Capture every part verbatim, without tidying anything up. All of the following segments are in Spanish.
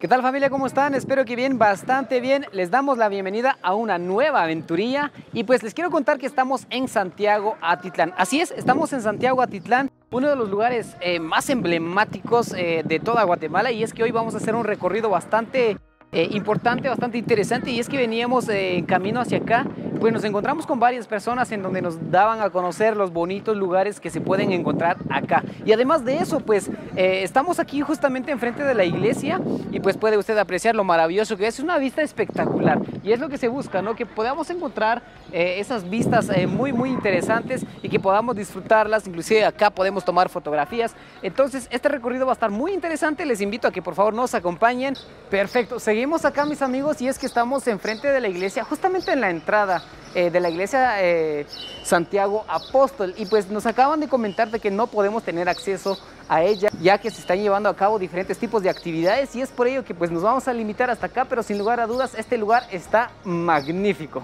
tal, familia? ¿Cómo están? Espero que bien, bastante bien. Les damos la bienvenida a una nueva aventurilla y pues les quiero contar que estamos en Santiago Atitlán. Así es, estamos en Santiago Atitlán, uno de los lugares eh, más emblemáticos eh, de toda Guatemala, y es que hoy vamos a hacer un recorrido bastante eh, importante, bastante interesante, y es que veníamos eh, en camino hacia acá. Pues nos encontramos con varias personas en donde nos daban a conocer los bonitos lugares que se pueden encontrar acá. Y además de eso, pues eh, estamos aquí justamente enfrente de la iglesia y pues puede usted apreciar lo maravilloso que es. Una vista espectacular y es lo que se busca, ¿no? Que podamos encontrar eh, esas vistas eh, muy muy interesantes y que podamos disfrutarlas. Inclusive acá podemos tomar fotografías. Entonces este recorrido va a estar muy interesante. Les invito a que por favor nos acompañen. Perfecto, seguimos acá, mis amigos, y es que estamos enfrente de la iglesia, justamente en la entrada Eh, de la iglesia eh, Santiago Apóstol, y pues nos acaban de comentar de que no podemos tener acceso a ella ya que se están llevando a cabo diferentes tipos de actividades, y es por ello que pues nos vamos a limitar hasta acá, pero sin lugar a dudas este lugar está magnífico.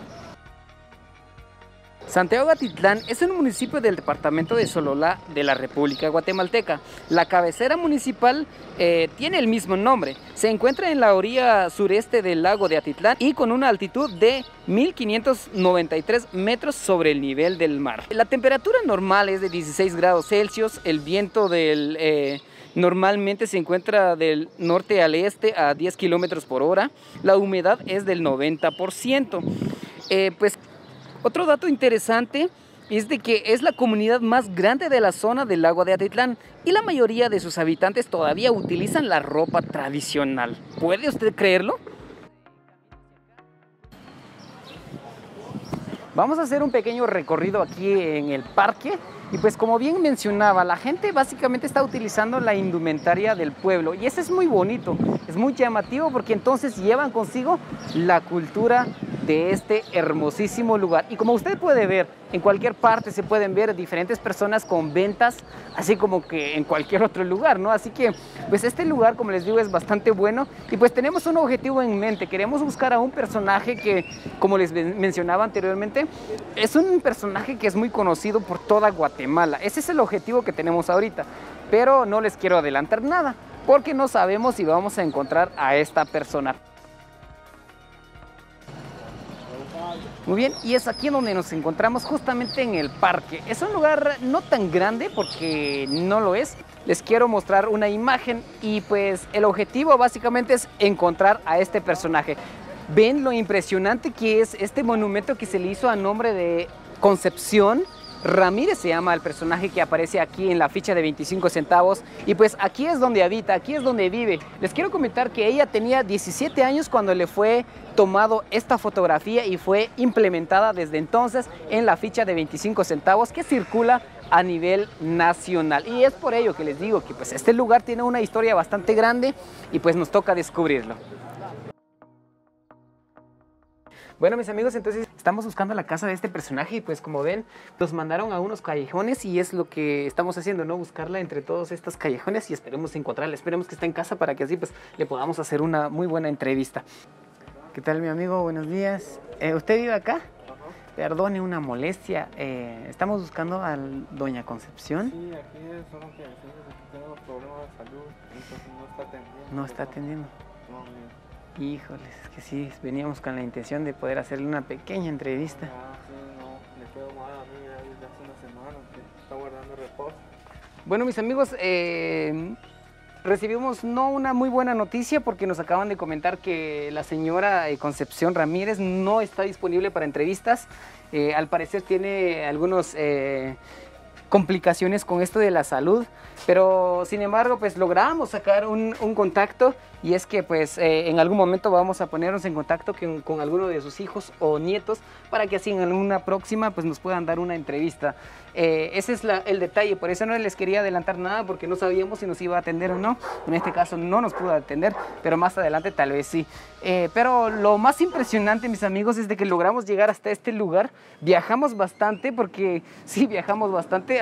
Santiago Atitlán es un municipio del departamento de Sololá de la República Guatemalteca. La cabecera municipal eh, tiene el mismo nombre. Se encuentra en la orilla sureste del lago de Atitlán y con una altitud de mil quinientos noventa y tres metros sobre el nivel del mar. La temperatura normal es de dieciséis grados Celsius. El viento del... Eh, Normalmente se encuentra del norte al este a diez kilómetros por hora. La humedad es del noventa por ciento. Eh, pues otro dato interesante es de que es la comunidad más grande de la zona del lago de Atitlán y la mayoría de sus habitantes todavía utilizan la ropa tradicional. ¿Puede usted creerlo? Vamos a hacer un pequeño recorrido aquí en el parque. Y pues como bien mencionaba, la gente básicamente está utilizando la indumentaria del pueblo, y eso es muy bonito, es muy llamativo, porque entonces llevan consigo la cultura de este hermosísimo lugar. Y como usted puede ver, en cualquier parte se pueden ver diferentes personas con ventas, así como que en cualquier otro lugar, ¿no? Así que pues este lugar, como les digo, es bastante bueno, y pues tenemos un objetivo en mente. Queremos buscar a un personaje que, como les mencionaba anteriormente, es un personaje que es muy conocido por toda Guatemala. Ese es el objetivo que tenemos ahorita, pero no les quiero adelantar nada porque no sabemos si vamos a encontrar a esta persona. Muy bien, y es aquí donde nos encontramos, justamente en el parque. Es un lugar no tan grande porque no lo es. Les quiero mostrar una imagen y pues el objetivo básicamente es encontrar a este personaje. ¿Ven lo impresionante que es este monumento que se le hizo a nombre de Concepción Ramírez? Se llama el personaje que aparece aquí en la ficha de veinticinco centavos, y pues aquí es donde habita, aquí es donde vive. Les quiero comentar que ella tenía diecisiete años cuando le fue tomado esta fotografía y fue implementada desde entonces en la ficha de veinticinco centavos que circula a nivel nacional, y es por ello que les digo que pues este lugar tiene una historia bastante grande y pues nos toca descubrirlo. Bueno, mis amigos, entonces estamos buscando la casa de este personaje y pues como ven, nos mandaron a unos callejones y es lo que estamos haciendo, ¿no? Buscarla entre todos estos callejones y esperemos encontrarla, esperemos que esté en casa para que así pues le podamos hacer una muy buena entrevista. ¿Qué tal, mi amigo? Buenos días. Eh, ¿Usted vive acá? Uh-huh. Perdone una molestia, eh, estamos buscando a doña Concepción. Sí, aquí es solo que tenemos problemas de salud, entonces no está atendiendo. ¿No está atendiendo? No, mira. Híjoles, es que sí, veníamos con la intención de poder hacerle una pequeña entrevista. Ah, sí, no, le quedó mal a mí ya desde hace una semana, que está guardando reposo. Bueno, mis amigos, eh, recibimos no una muy buena noticia porque nos acaban de comentar que la señora Concepción Ramírez no está disponible para entrevistas. Eh, al parecer tiene algunos eh, complicaciones con esto de la salud, pero sin embargo pues logramos sacar un, un contacto, y es que pues eh, en algún momento vamos a ponernos en contacto con, con alguno de sus hijos o nietos para que así en alguna próxima pues nos puedan dar una entrevista. Eh, ese es la, el detalle, por eso no les quería adelantar nada porque no sabíamos si nos iba a atender o no. En este caso no nos pudo atender, pero más adelante tal vez sí. Eh, pero lo más impresionante, mis amigos, es de que logramos llegar hasta este lugar. Viajamos bastante porque sí, viajamos bastante.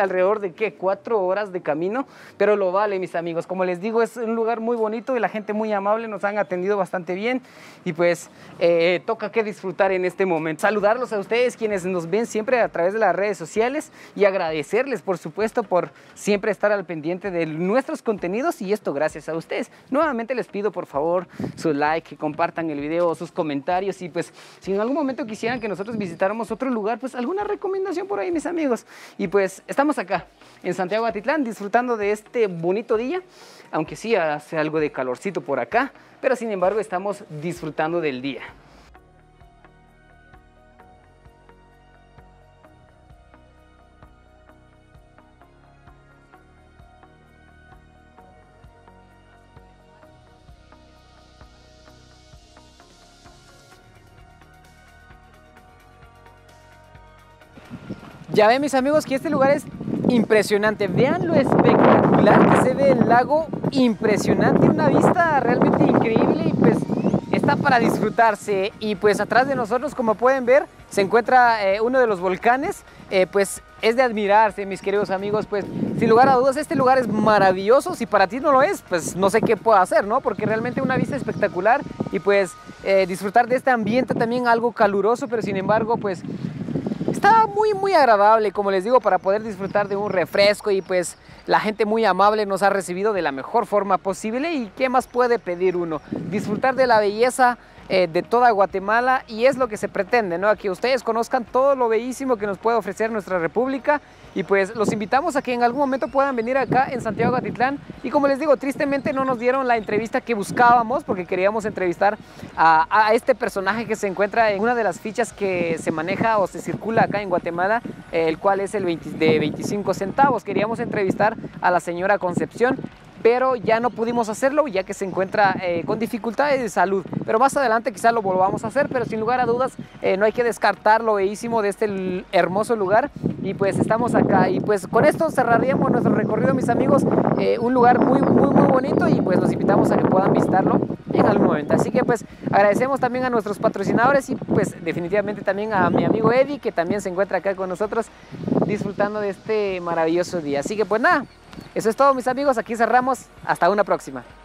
alrededor de ¿qué? cuatro horas de camino, pero lo vale, mis amigos. Como les digo, es un lugar muy bonito y la gente muy amable, nos han atendido bastante bien y pues eh, toca que disfrutar en este momento. Saludarlos a ustedes quienes nos ven siempre a través de las redes sociales y agradecerles, por supuesto, por siempre estar al pendiente de nuestros contenidos, y esto gracias a ustedes. Nuevamente les pido por favor su like, que compartan el video, sus comentarios, y pues si en algún momento quisieran que nosotros visitáramos otro lugar, pues alguna recomendación por ahí, mis amigos. Y pues estamos acá en Santiago Atitlán disfrutando de este bonito día, aunque sí hace algo de calorcito por acá, pero sin embargo estamos disfrutando del día. Ya ven, mis amigos, que este lugar es impresionante. Vean lo espectacular que se ve el lago, impresionante, una vista realmente increíble, y pues está para disfrutarse. Y pues atrás de nosotros, como pueden ver, se encuentra eh, uno de los volcanes, eh, pues es de admirarse, mis queridos amigos. Pues sin lugar a dudas este lugar es maravilloso. Si para ti no lo es, pues no sé qué puedo hacer, ¿no? Porque realmente una vista espectacular, y pues eh, disfrutar de este ambiente también algo caluroso, pero sin embargo pues está muy muy agradable, como les digo, para poder disfrutar de un refresco. Y pues la gente muy amable nos ha recibido de la mejor forma posible, y qué más puede pedir uno, disfrutar de la belleza eh, de toda Guatemala, y es lo que se pretende, ¿no? A que ustedes conozcan todo lo bellísimo que nos puede ofrecer nuestra república. Y pues los invitamos a que en algún momento puedan venir acá en Santiago Atitlán. Y como les digo, tristemente no nos dieron la entrevista que buscábamos, porque queríamos entrevistar a, a este personaje que se encuentra en una de las fichas que se maneja o se circula acá en Guatemala, eh, el cual es el veinte, de veinticinco centavos. Queríamos entrevistar a la señora Concepción, pero ya no pudimos hacerlo, ya que se encuentra eh, con dificultades de salud. Pero más adelante quizás lo volvamos a hacer, pero sin lugar a dudas eh, no hay que descartar lo bellísimo de este hermoso lugar. Y pues estamos acá, y pues con esto cerraríamos nuestro recorrido, mis amigos. Eh, un lugar muy muy muy bonito, y pues los invitamos a que puedan visitarlo en algún momento. Así que pues agradecemos también a nuestros patrocinadores, y pues definitivamente también a mi amigo Eddie, que también se encuentra acá con nosotros disfrutando de este maravilloso día. Así que pues nada, eso es todo, mis amigos, aquí cerramos, hasta una próxima.